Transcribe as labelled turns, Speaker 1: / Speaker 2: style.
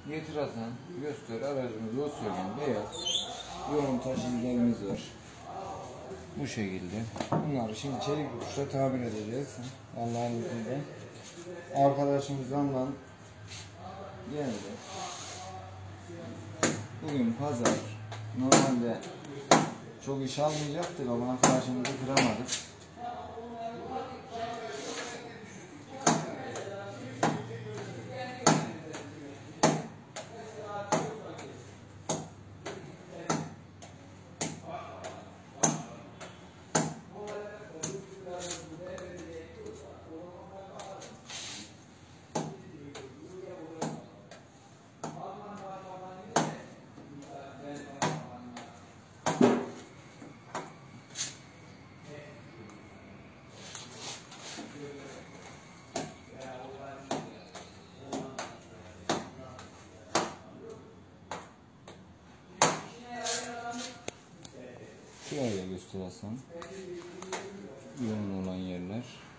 Speaker 1: Getir Hasan, göster. Aracımız Volkswagen beyaz. Yoğun taşıyıcılarımız var. Bu şekilde. Bunları şimdi çelik uçla tabir edeceğiz. Allah'ın izniyle. Arkadaşımızdan geldi. Bugün pazar. Normalde çok iş almayacaktık ama arkadaşımızı kıramadık. Şöyle göster Hasan. Yoğun olan yerler.